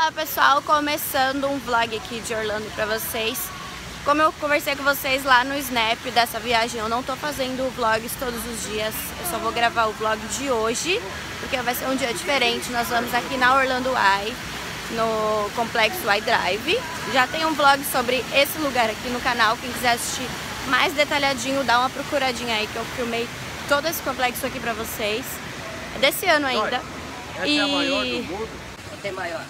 Fala pessoal, começando um vlog aqui de Orlando pra vocês. Como eu conversei com vocês lá no Snap dessa viagem, eu não tô fazendo vlogs todos os dias. Eu só vou gravar o vlog de hoje, porque vai ser um dia diferente. Nós vamos aqui na Orlando Eye, no Complexo iDrive. Já tem um vlog sobre esse lugar aqui no canal. Quem quiser assistir mais detalhadinho, dá uma procuradinha aí, que eu filmei todo esse complexo aqui pra vocês. É desse ano ainda. Essa é a maior do mundo? Ou tem maior?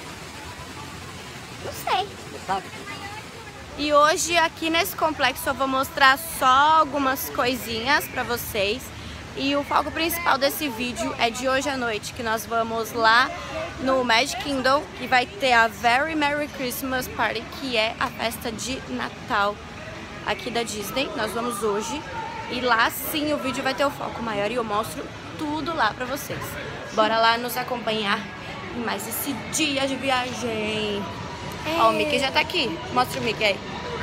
Não sei. Não sabe? E hoje aqui nesse complexo eu vou mostrar só algumas coisinhas pra vocês. E o foco principal desse vídeo é de hoje à noite, que nós vamos lá no Magic Kingdom, que vai ter a Very Merry Christmas Party, que é a festa de Natal aqui da Disney. Nós vamos hoje e lá sim o vídeo vai ter o foco maior e eu mostro tudo lá pra vocês. Bora lá nos acompanhar em mais esse dia de viagem. Ó, o Mickey já tá aqui. Mostra o Mickey aí.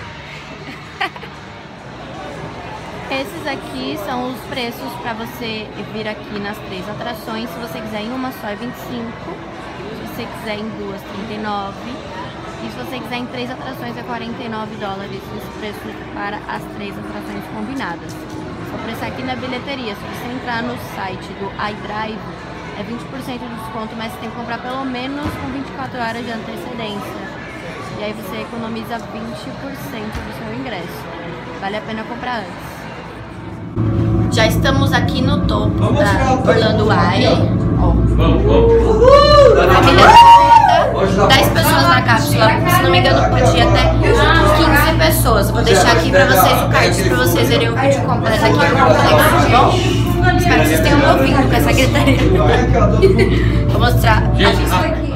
Esses aqui são os preços pra você vir aqui nas 3 atrações. Se você quiser em uma só é 25. Se você quiser em duas, 39. E se você quiser em 3 atrações é 49 dólares. Os preços para as 3 atrações combinadas. Vou prestar aqui na bilheteria. Se você entrar no site do iDrive, é 20% de desconto, mas você tem que comprar pelo menos com 24 horas de antecedência. E aí você economiza 20% do seu ingresso. Vale a pena comprar antes. Já estamos aqui no topo da Orlando Eye. Família toda, 10 pessoas na cápsula. Se não me engano, podia até 15 pessoas. Vou deixar aqui pra vocês o card pra vocês verem o vídeo completo aqui no complexo, tá bom? Espero que vocês tenham me ouvido com essa gritaria. Vou mostrar a vista aqui.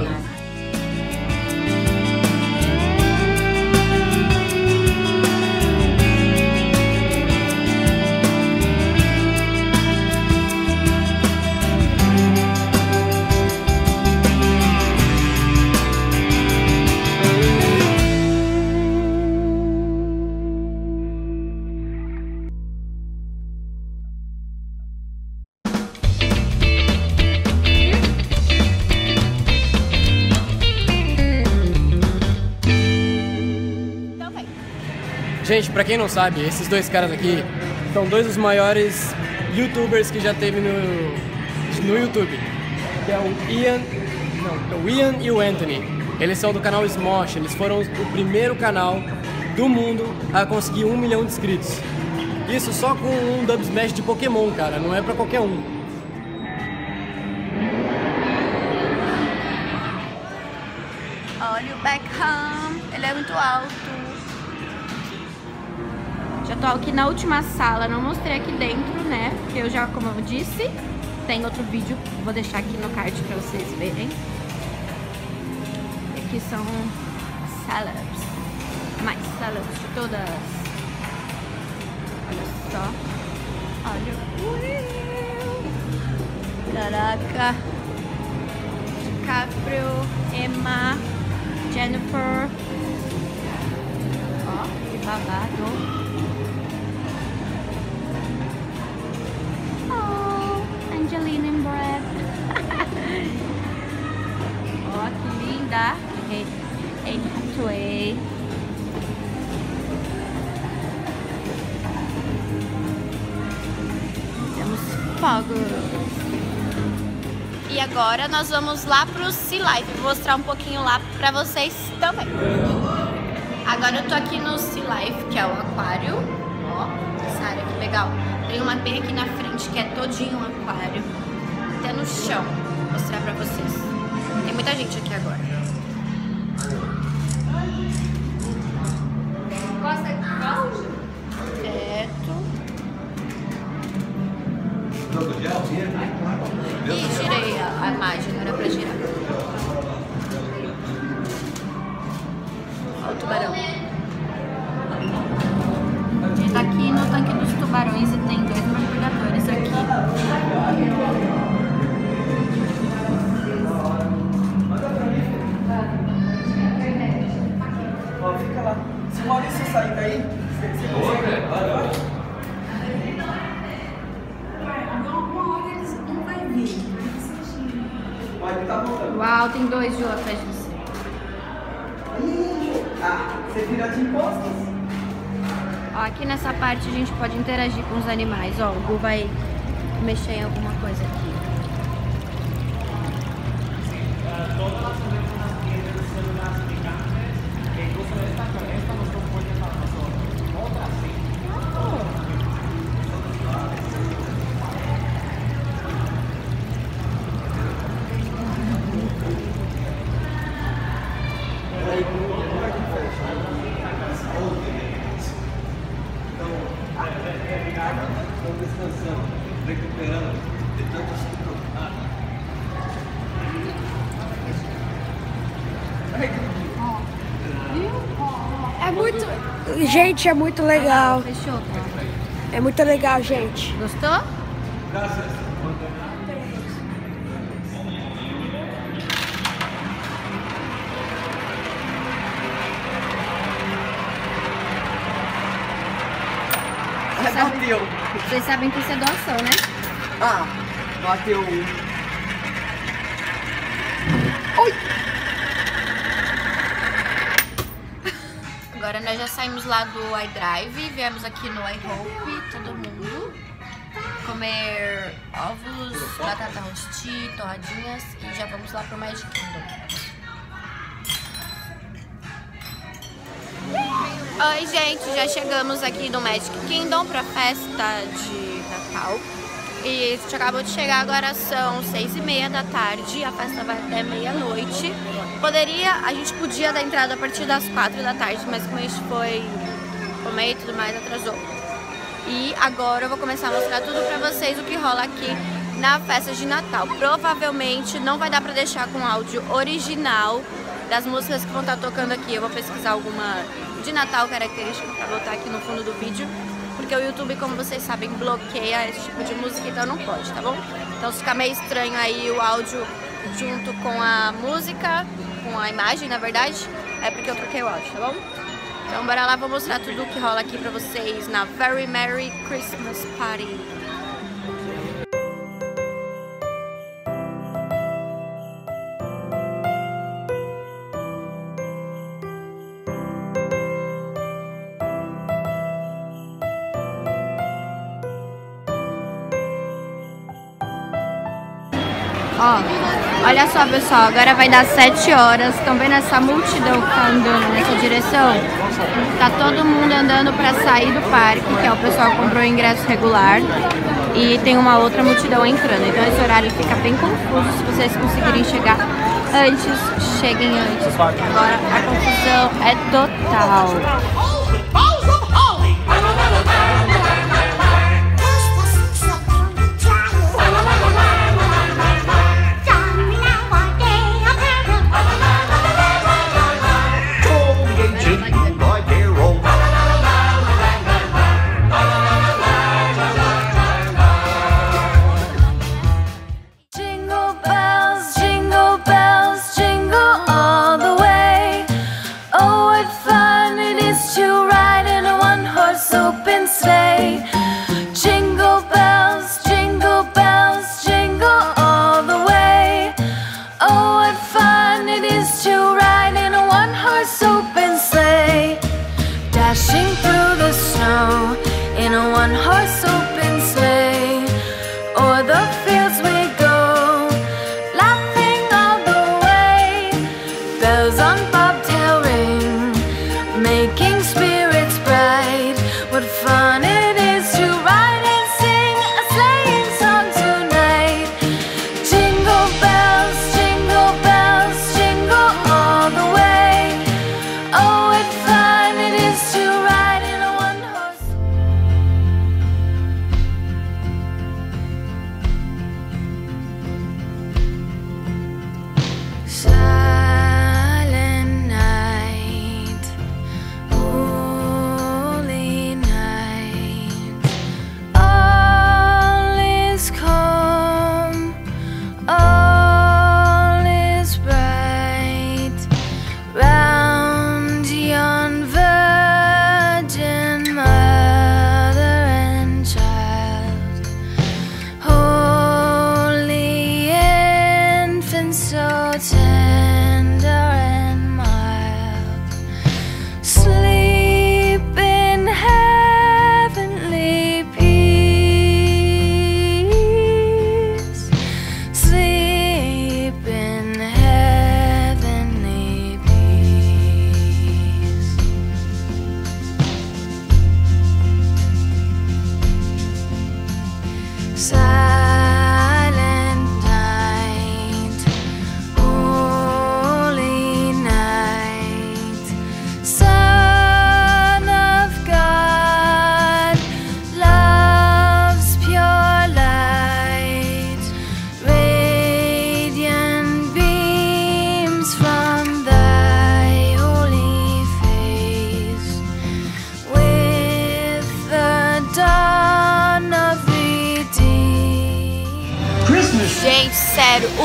Gente, pra quem não sabe, esses dois caras aqui são dois dos maiores youtubers que já teve no YouTube, que é o Ian e o Anthony. Eles são do canal Smosh, eles foram o primeiro canal do mundo a conseguir 1 milhão de inscritos. Isso só com um Dub Smash de Pokémon, cara, não é pra qualquer um. Olha o Beckham, ele é muito alto. Já tô aqui na última sala, não mostrei aqui dentro, né? Porque eu já, como eu disse, tem outro vídeo, vou deixar aqui no card pra vocês verem. E aqui são celebs, mais celebs de todas. Olha só, olha, caraca, DiCaprio, Emma, Jennifer, ó, que babado. Angelina and Brad. Ó, que linda. Anne Hathaway. Temos fogos. E agora nós vamos lá pro Sea Life. Vou mostrar um pouquinho lá pra vocês também. Agora eu tô aqui no Sea Life, que é o aquário. Ó, essa área que legal. Tem uma bem aqui na frente que é todinho um aquário, até no chão. Vou mostrar pra vocês. Tem muita gente aqui agora. Ih, girei a imagem, não era pra girar. Olha o tubarão. Ele tá aqui no tanque dos tubarões e tem 2 mergulhadores aqui. Ó, fica lá. Se o Maurício sair daí, você consegue? Uau, tem 2 de atrás de você. Você vira de costas. Ó, aqui nessa parte a gente pode interagir com os animais. Ó, o Gu vai mexer em alguma coisa aqui. Estão descansando, recuperando de tanto se preocupar. É muito... Gente, é muito legal. Fechou, tá? É muito legal, gente. Gostou? Bateu. Vocês sabem que isso é doação, né? Ah, bateu um. Agora nós já saímos lá do iDrive, viemos aqui no iHope, todo mundo, comer ovos, batata rosti, torradinhas e já vamos lá pro Magic Kingdom. Oi, gente, já chegamos aqui no Magic Kingdom pra festa de Natal. E a gente acabou de chegar, agora são 6h30 da tarde, a festa vai até meia-noite. A gente podia dar entrada a partir das 4 da tarde, mas como a gente foi comer e tudo mais, atrasou. E agora eu vou começar a mostrar tudo pra vocês o que rola aqui na festa de Natal. Provavelmente não vai dar pra deixar com áudio original das músicas que vão estar tocando aqui. Eu vou pesquisar alguma de Natal característica pra botar aqui no fundo do vídeo, porque o YouTube, como vocês sabem, bloqueia esse tipo de música, então não pode, tá bom? Então se ficar meio estranho aí o áudio junto com a música, com a imagem, na verdade, é porque eu troquei o áudio, tá bom? Então bora lá, vou mostrar tudo o que rola aqui pra vocês na Very Merry Christmas Party. Ó, olha só, pessoal, agora vai dar 7 horas. Estão vendo essa multidão que tá andando nessa direção? Tá todo mundo andando pra sair do parque, que é o pessoal que comprou o ingresso regular. E tem uma outra multidão entrando. Então esse horário fica bem confuso. Se vocês conseguirem chegar antes, cheguem antes, porque agora a confusão é total.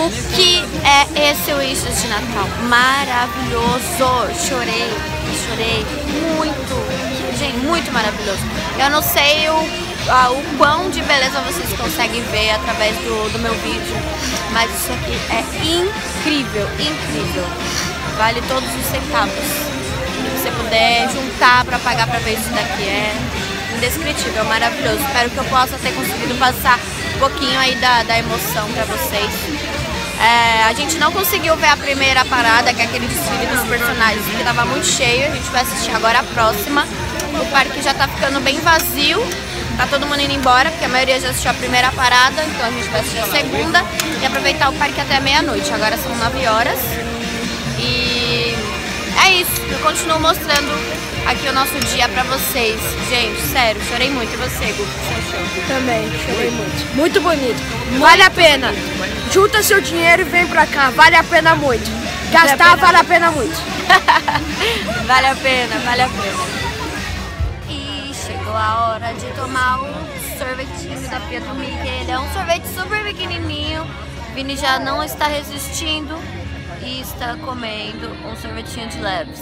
que é esse Wishes de Natal. Maravilhoso! Chorei muito. Gente, muito maravilhoso. Eu não sei o quão de beleza vocês conseguem ver através do meu vídeo, mas isso aqui é incrível, incrível. Vale todos os centavos que você puder juntar para pagar para ver isso daqui. É indescritível, maravilhoso. Espero que eu possa ter conseguido passar um pouquinho aí da emoção para vocês. A gente não conseguiu ver a primeira parada, que é aquele desfile dos personagens, porque estava muito cheio. A gente vai assistir agora a próxima. O parque já tá ficando bem vazio, tá todo mundo indo embora, porque a maioria já assistiu a primeira parada, então a gente vai assistir a segunda e aproveitar o parque até meia-noite. Agora são 9 horas e é isso, eu continuo mostrando aqui o nosso dia pra vocês. Gente, sério, chorei muito. E você, Gu? O que você achou? Também, chorei muito. Muito bonito. Vale a pena. Junta seu dinheiro e vem pra cá. Vale a pena muito. Gastar vale a pena muito. Vale a pena, vale a pena. E chegou a hora de tomar o sorvetinho da Pietro Mickey. Ele é um sorvete super pequenininho. Vini já não está resistindo e está comendo um sorvetinho de leves.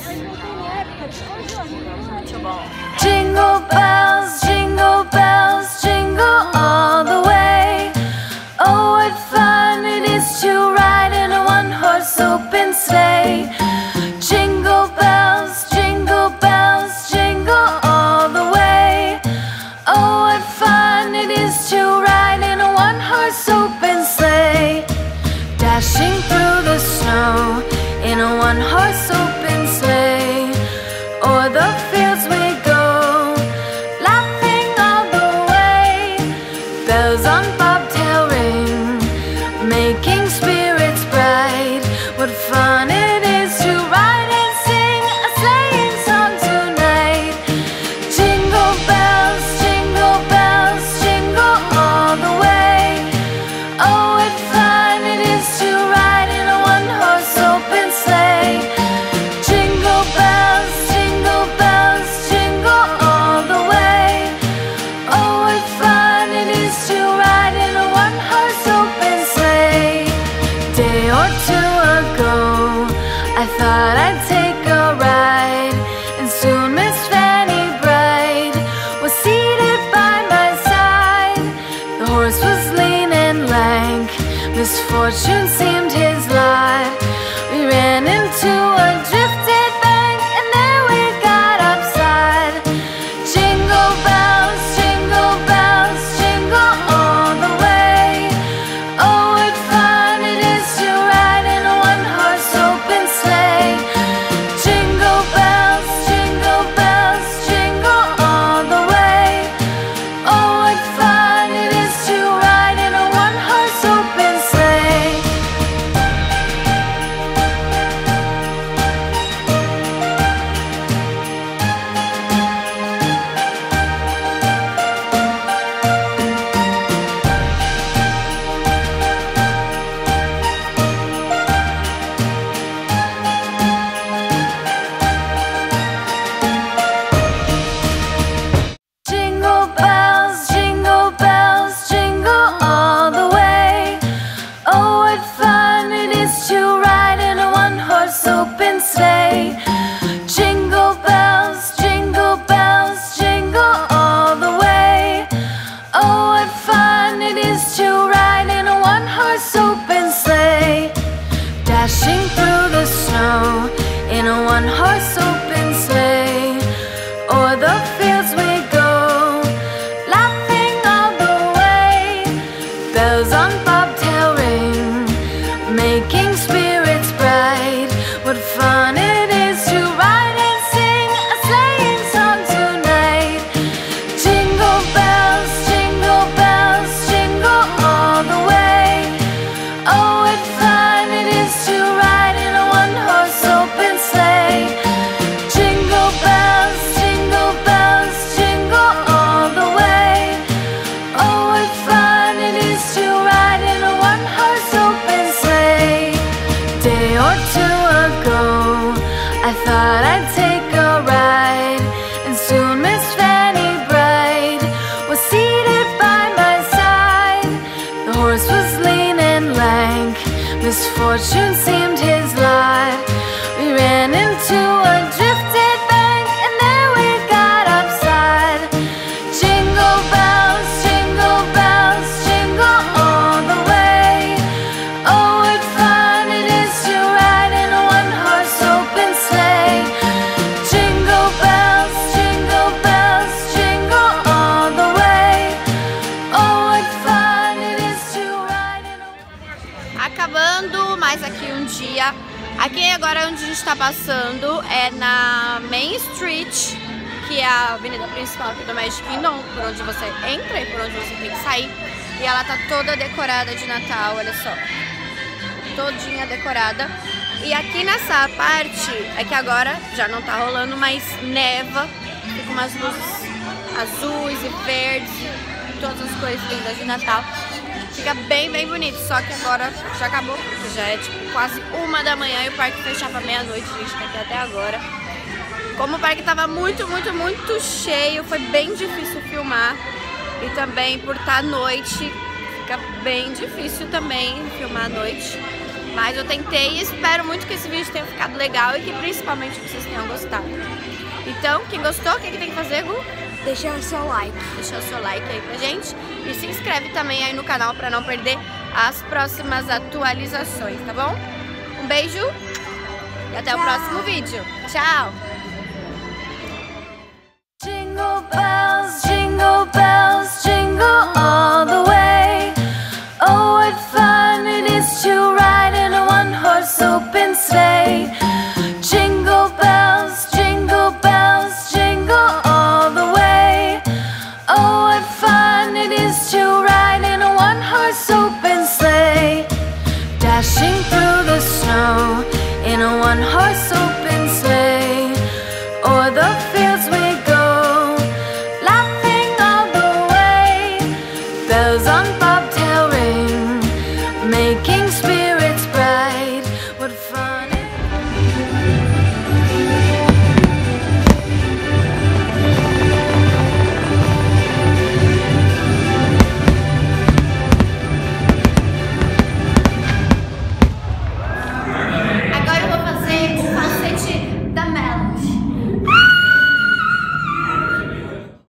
Muito bom. Jingle bells, jingle all the way. Oh, what fun it is to ride in a one-horse open sleigh. Jingle bells, jingle all the way. Oh, what fun it is to ride in a one-horse open sleigh. Dashing through the snow in a one-horse open sleigh. O'er the fields we go, laughing all the way. Bells on bobtail ring, making spirits bright. What fun it is to ride and sing a sleighing song tonight. Jingle bells, jingle all the way. Oh, what fun it is to ride in a one-horse open sleigh. Jingle bells, jingle all the way. Oh, what fun it is to ride in a one-horse open sleigh. Day or two ago, I thought I'd take a ride, and soon Miss Fanny Bright was seated by my side. The horse was lean and lank, misfortune seemed his lot. We ran into a drifted bank, and there we got upside. Jingle bells, jingle all the way. Oh, what fun it is to ride in a one-horse open sleigh. Jingle bells, jingle all the way. Oh, what fun it is to ride in a one-horse open sleigh. Jingle bells, jingle all the way. Oh, what fun it is to ride in a one-horse open sleigh. Jingle bells, jingle all the way. Oh, what fun it is to ride in a one-horse open sleigh. Dashing through the snow in a one-horse open sleigh. O'er the fields we go, laughing all the way. Bells on bobtail ring, making spirits bright. What fun it is to ride and sing a sleighing song tonight. Jingle bells, jingle all the way. Oh, what fun it is to ride in a one-horse open sleigh. Jingle bells, jingle all the way. Oh, what fun it is to ride in a one-horse open sleigh. Day or two ago, I thought I'd take a ride, and soon Miss Fanny Bright was seated by my side. The horse was lean and lank, agora onde a gente tá passando é na Main Street, que é a avenida principal aqui do Magic Kingdom, por onde você entra e por onde você tem que sair. E ela tá toda decorada de Natal, olha só. Todinha decorada. E aqui nessa parte, é que agora já não tá rolando, mas neva. Fica umas luzes azuis e verdes, todas as cores lindas de Natal. Fica bem, bem bonito. Só que agora já acabou, porque já é tipo quase 1 da manhã e o parque fechava meia-noite. A gente tá aqui até agora. Como o parque tava muito, muito, muito cheio, foi bem difícil filmar. E também por estar à noite, fica bem difícil também filmar à noite. Mas eu tentei e espero muito que esse vídeo tenha ficado legal e que principalmente vocês tenham gostado. Então, quem gostou, o que tem que fazer, Gu? Deixa o seu like. Deixa o seu like aí pra gente. E se inscreve também aí no canal pra não perder as próximas atualizações, tá bom? Um beijo e até o próximo vídeo. Tchau! Jingle bells, jingle all the way. Oh, what fun it is to ride in a one-horse open sleigh. Jingle bells, jingle all the way. Oh, what fun it is to ride in a one-horse open sleigh. Dashing through the snow in a one-horse open sleigh. O'er the fields we go, laughing all the way. Bells on bobtail